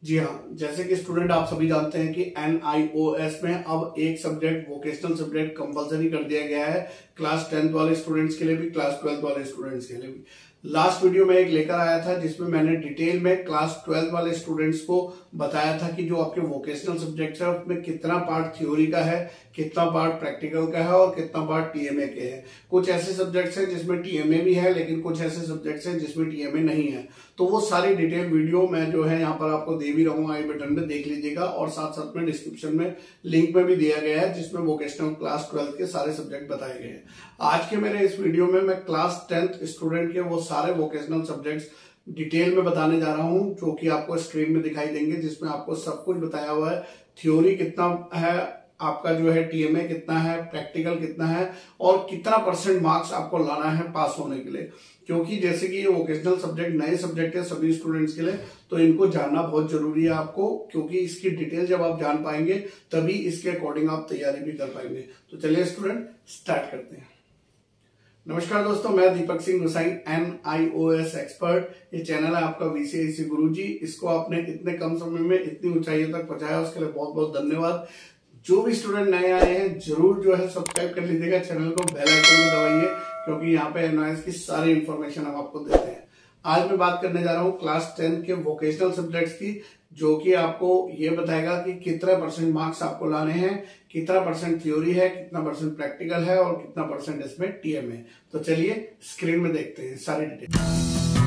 जी हाँ, जैसे कि स्टूडेंट आप सभी जानते हैं कि NIOS में अब एक सब्जेक्ट वोकेशनल सब्जेक्ट कंपलसरी कर दिया गया है, क्लास 10th वाले स्टूडेंट्स के लिए भी, क्लास 12th वाले स्टूडेंट्स के लिए भी। लास्ट वीडियो में एक लेकर आया था जिसमें मैंने डिटेल में क्लास 12th वाले स्टूडेंट्स को बताया था कि जो आपके वोकेशनल सब्जेक्ट्स है उसमें कितना पार्ट थ्योरी का है, कितना पार्ट प्रैक्टिकल का है और कितना पार्ट टीएमए के है। कुछ ऐसे सब्जेक्ट्स हैं जिसमें टीएमए भी है, लेकिन कुछ ऐसे सब्जेक्ट्स हैं जिसमें टीएमए नहीं है। तो वो सारी डिटेल वीडियो मैं जो है यहाँ पर आपको दे भी रहूंगा, आई बटन में देख लीजिएगा, और साथ साथ में डिस्क्रिप्शन में लिंक में भी दिया गया है जिसमें वोकेशनल क्लास 12th के सारे सब्जेक्ट बताए गए हैं। आज के मेरे इस वीडियो में मैं क्लास 10th स्टूडेंट के वो सारे वोकेशनल सब्जेक्ट्स डिटेल में बताने जा रहा हूं, जो कि आपको स्क्रीन में दिखाई देंगे, जिसमें आपको सब कुछ बताया हुआ है। थ्योरी कितना है आपका, जो है टीएमए कितना है, प्रैक्टिकल कितना है और कितना परसेंट मार्क्स आपको लाना है पास होने के लिए। क्योंकि जैसे कि ये वोकेशनल सब्जेक्ट नए सब्जेक्ट है सभी स्टूडेंट्स के लिए, तो इनको जानना बहुत जरूरी है आपको, क्योंकि इसकी डिटेल जब आप जान पाएंगे तभी इसके अकॉर्डिंग आप तैयारी भी कर पाएंगे। तो चलिए स्टूडेंट स्टार्ट करते हैं। नमस्कार दोस्तों, मैं दीपक सिंह गोसाई, NIOS एक्सपर्ट। ये चैनल है आपका VCIC गुरुजी। इसको आपने इतने कम समय में इतनी ऊंचाइयों तक पहुंचाया, उसके लिए बहुत बहुत धन्यवाद। जो भी स्टूडेंट नए आए हैं जरूर जो है सब्सक्राइब कर लीजिएगा चैनल को, बेल आइकन में दबाइए, क्योंकि यहाँ पे NIOS की सारी इंफॉर्मेशन हम आपको देते हैं। आज मैं बात करने जा रहा हूँ क्लास 10 के वोकेशनल सब्जेक्ट्स की, जो कि आपको ये बताएगा कि कितना परसेंट मार्क्स आपको लाने हैं, कितना परसेंट थ्योरी है, कितना परसेंट प्रैक्टिकल है और कितना परसेंट इसमें टीएमए। तो चलिए स्क्रीन में देखते हैं सारी डिटेल।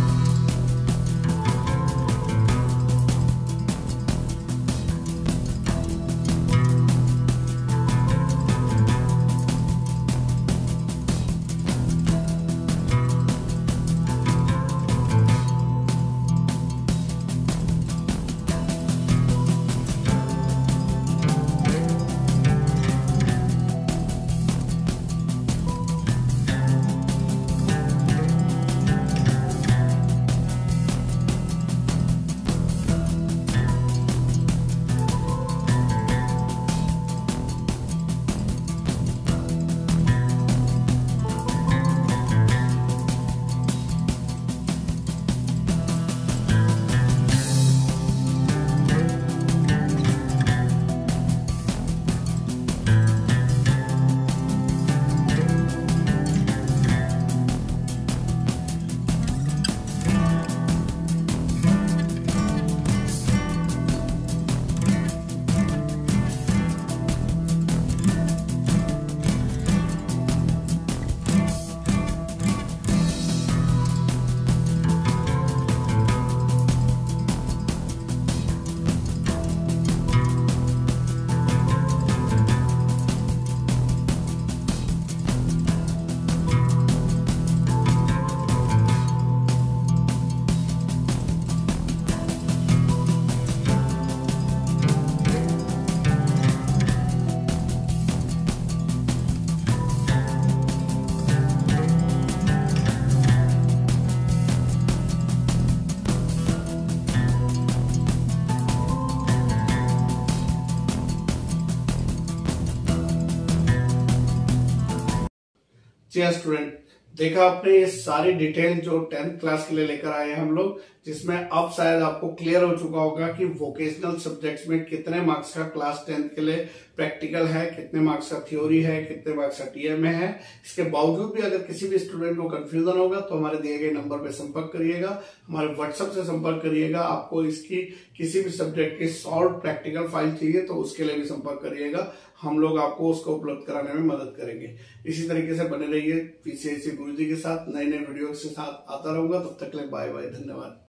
जी स्टूडेंट, देखा आपने ये सारी डिटेल जो 10th क्लास के लिए लेकर आए हैं हम लोग, जिसमें अब शायद आपको क्लियर हो चुका होगा कि वोकेशनल सब्जेक्ट्स में कितने मार्क्स का क्लास 10th के लिए प्रैक्टिकल है, कितने मार्क्स का थ्योरी है, कितने मार्क्स का टीएमए है। इसके बावजूद भी अगर किसी भी स्टूडेंट को कंफ्यूजन होगा तो हमारे दिए गए नंबर पर संपर्क करिएगा, हमारे व्हाट्सएप से संपर्क करिएगा। आपको इसकी किसी भी सब्जेक्ट की सॉल्व प्रैक्टिकल फाइल चाहिए तो उसके लिए भी संपर्क करिएगा, हम लोग आपको उसको उपलब्ध कराने में मदद करेंगे। इसी तरीके से बने रहिए VCIC गुरुजी के साथ, नए नए वीडियो के साथ आता रहूंगा। तब तक के लिए बाय बाय, धन्यवाद।